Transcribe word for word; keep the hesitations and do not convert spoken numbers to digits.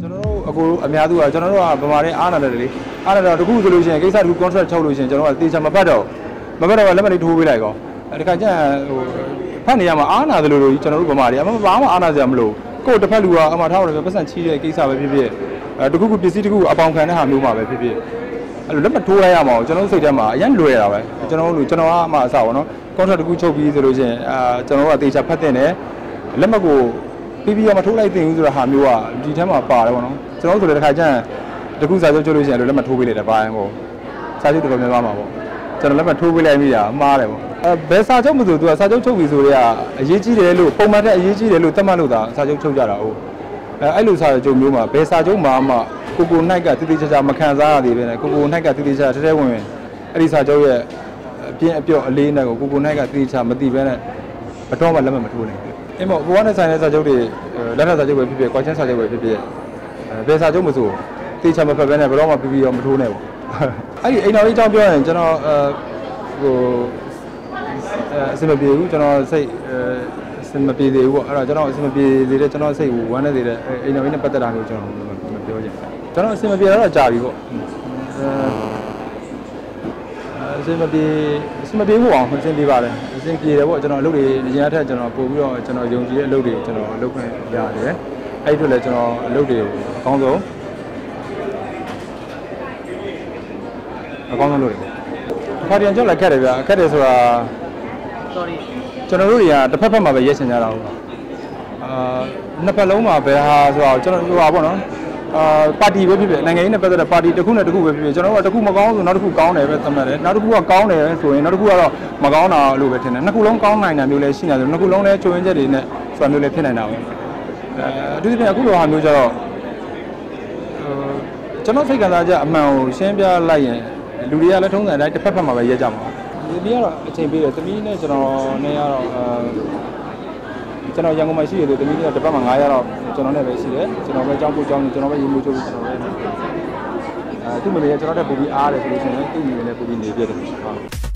ကျွန်တော်တို့အခုအများစုကကျွန်တော်တို့ကဗမာတွေအားနာတယ်လေအားနာတော့တခုဆိုလို့ရှိရင်ကိစ္စတခု contract ချုပ်လို့ရှိရင်ကျွန်တော်ကတေချာမဖတ်တော့မဖတ်တော့လက်မှတ်လေးထိုးပေးလိုက်ကောဒီခါကျဟိုဖတ်နေရမှာအားနာတယ်လို့လို့ကျွန်တော်တို့ဗမာတွေအမှဘာမှအားနာစရာမလိုကိုယ်တစ်ဖက်လူကအမှထားရတယ်ပတ်စံချီးတဲ့ကိစ္စပဲဖြစ်ဖြစ်အဲတခုခုပစ္စည်းတခုအပေါင်ခံတဲ့ဟာမျိုးမှာပဲဖြစ်ဖြစ်အဲ့လိုလက်မှတ်ထိုးလိုက်ရမှာကျွန်တော်တို့စိတ်ထဲမှာအရင်လွယ်တာပဲကျွန်တော်တို့ကျွန်တော်ကအမှအစပါနော် contract တခုချုပ်ပြီးဆိုလို့ရှိရင်အာကျွန်တော်တို့ကတေချာဖတ်တဲ့နဲ့လက်မှတ်ကိုပြီးပြီးရမထိုးလိုက်တင်ဘူးဆိုတော့ဟာမျိုးကဒီထဲမှာပါတယ်ပေါ့နော်ကျွန်တော်တို့ဆိုလည်းတစ်ခါကျရင်တခုစာချုပ်ချုပ်လို့ရှိရင်လက်မှတ်ထိုးပေးလိုက်တယ်ပါရင်ပေါ့စာချုပ်တော်တော်များများပါပေါ့ကျွန်တော်လက်မှတ်ထိုးပေးလိုက်မိတာမှားတယ်ပေါ့အဲဘယ်စာချုပ်မဆိုသူကစာချုပ်ချုပ်ပြီဆိုတော့အရေးကြီးတယ်လို့ပုံမှန်တဲ့အရေးကြီးတယ်လို့သတ်မှတ်လို့သာစာချုပ်ချုပ်ကြတာဟုတ်အဲအဲ့လိုစာချုပ်မျိုးမှာဘယ်စာချုပ်မှာမှကိုကိုနိုင်ကတိတိကျကျမခံစားရသေးပဲနဲ့ကိုကိုနိုင်ကတိတိကျကျထဲထဲဝင်ဝင်အဲ့ဒီစာချုပ်ရဲ့အပြင်းအပြော့အလေးနဲ့ကိုကိုကိုနိုင်ကတိတိကျမသိပဲနဲ့ဘတော်မှလက်မှတ်မထိုးနိုင်ဘူးအင်းပေါ့ကိုကနဲ့ဆိုင်တဲ့စာချုပ်တွေလက်ထပ်စာချုပ်ပဲဖြစ်ဖြစ်ကွာချင်းစာချုပ်ပဲဖြစ်ဖြစ်ဘယ်စာချုပ်မဆိုတေချာမဖက်ပဲနဲ့ဘယ်တော့မှပြီးပြီးတော့မထိုးနဲ့ပေါ့အဲ့ဒီအိမ်တော်ကြီးအကြောင်းပြောရင်ကျွန်တော်အဲဟိုအစမပြေဘူးကျွန်တော်စိတ်အစမပြေသေးဘူးပေါ့အဲ့တော့ကျွန်တော်အစမပြေသေးတဲ့ကျွန်တော်စိတ်ကိုဝမ်းနေသေးတဲ့အိမ်တော်ကြီးနဲ့ပတ်သက်တာမျိုးကျွန်တော်မပြောချင်ကျွန်တော်အစမပြေတော့ကြာပြီပေါ့အစမပြေအစမပြေဘူးအောင်အစင်ပြေပါတယ်အစင်ပြေတယ်ပေါ့ကျွန်တော်အလုပ်တွေအရင်အထက်ကျွန်တော်ပို့ပြီးတော့ကျွန်တော်ယုံကြည်တဲ့အလုပ်တွေကျွန်တော်လုပ်ခွင့်ရတယ်အဲ့ဒီအတွက်လည်းကျွန်တော်အလုပ်တွေကိုအကောင်းဆုံးအကောင်းဆုံးလုပ်တယ်ပေါ့ခါတည်းကြောက်လိုက်ခက်တယ်ဗျအခက်တယ်ဆိုတာ sorry ကျွန်တော်တို့တွေကတစ်ဖက်ဖက်မှာပဲရက်ချင်ကြတာဟုတ်အာနှစ်ဖက်လုံးမှာဘယ်ဟာဆိုတော့ကျွန်တော်ဟိုပါပေါ့နော်အာပါတီပဲဖြစ်ဖြစ်နိုင်ငံရေးနဲ့ပတ်သက်တဲ့ပါတီတစ်ခုနဲ့တစ်ခုပဲဖြစ်ဖြစ်ကျွန်တော်တို့ကတစ်ခုမကောင်းဆိုနောက်တစ်ခုကောင်းတယ်ပဲသတ်မှတ်တယ်နောက်တစ်ခုကကောင်းတယ်ဆိုရင်နောက်တစ်ခုကတော့မကောင်းတာလို့ပဲထင်တယ်နှစ်ခုလုံးကောင်းနိုင်တာမျိုးလည်းရှိနေတယ်နှစ်ခုလုံးလည်းချိုးရင်းချက်တွေနဲ့ဆိုတာမျိုးလည်းဖြစ်နိုင်တာပဲအဲအထူးသဖြင့်အခုလိုဟာမျိုးကျတော့ကျွန်တော်စိတ်ကစားချက်အမှန်ကိုရှင်းပြလိုက်ရင်လူတွေကလည်းထုံးစံတိုင်းတစ်ဖက်ဖက်မှာပဲရဲကြမှာဒီနေ့ကတော့အချိန်ပေးတယ်သမီးနဲ့ကျွန်တော်နဲ့ကတော့အဲကျွန်တော်ရန်ကုန်မှာရှိရတယ်သမီးကတစ်ပတ်မှာnineရက်တော့ကျွန်တော်နဲ့ပဲရှိတယ်ကျွန်တော်ပဲကြောင်းပို့ကြောင်းနေကျွန်တော်ပဲရေမိုးချိုးပြီးကျွန်တော်ပဲအဲသူ့မိမိကကျွန်တော်တက်ပို့ပြီးအားတယ်ဆိုလို့ရှိရင်သူ့မိမိလည်းပို့ပြီးနေပြတယ်ဟုတ်